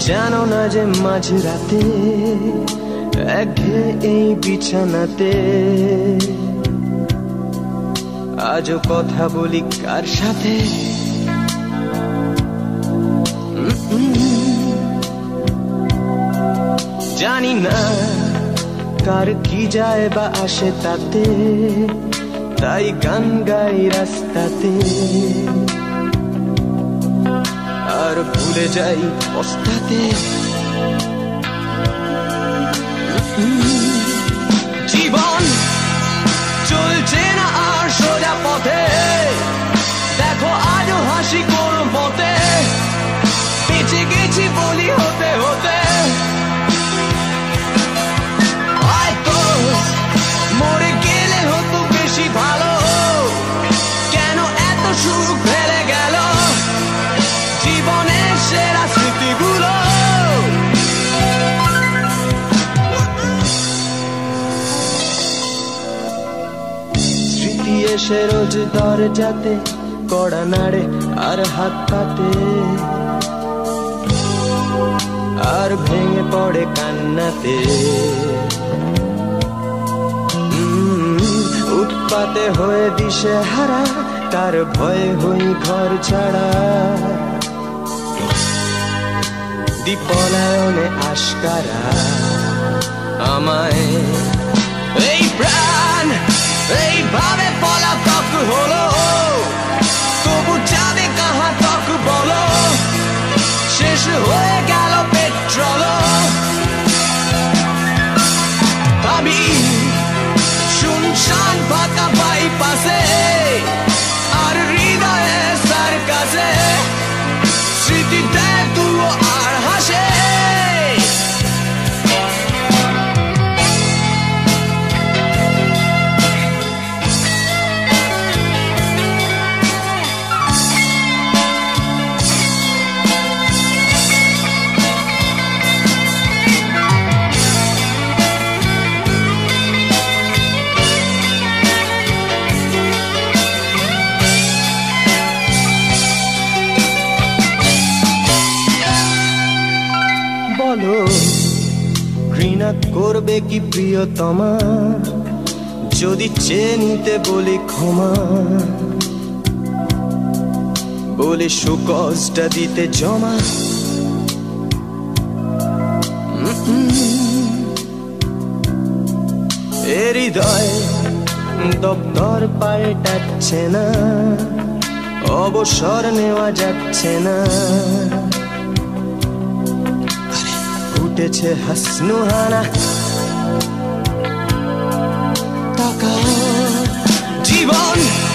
জানো না যে মাঝরাতে একঘেয়ে এই বিছানাতে আজও কথা বলি কার সাথে? জানি না কার কি যায় বা আসে তাতে, তাই গান গাই রাস্তাতে আর ভুলে যাই পস্তাতে। জীবন চলছে না আর সোজা পথে, দেখো আজও হাসি কোন পথে বেঁচে গেছি বলি হতে হতে। হয়তো মরে গেলে হতো বেশি ভালো, কেন এত সুখ ফেলে গেল জীবনের সেরা স্মৃতিগুলো। স্মৃতি এসে রোজ দরজাতে কড়া নাড়ে আর হাত পাতে, আর ভেঙে পড়ে কান্নাতে। উৎপাতে হয়ে দিশে হারা, তার ভয়ে হই ঘর ছাড়া। পলায়নে আশকারা আমায় এই প্রাণ এইভাবে পলাতক হলো, তবু যাবে কাহা তক বলো? শেষ হয়ে গেল পেট্রোল। আমি শুনশান ফাঁকা বাইপাসে, আর হৃদয়ে তার কাছে স্মৃতি দেয় তুলো আর হাসে। ঘৃণা করবে কি প্রিয়তমা যদি চেয়ে নিতে বলি ক্ষমা, বলি সুকজটা দিতে জমা। হৃদয় দপ্তর পাল্টাচ্ছে না, অবসর নেওয়া যাচ্ছে না। উঠেছে হাসনুহানা টাকা। জীবন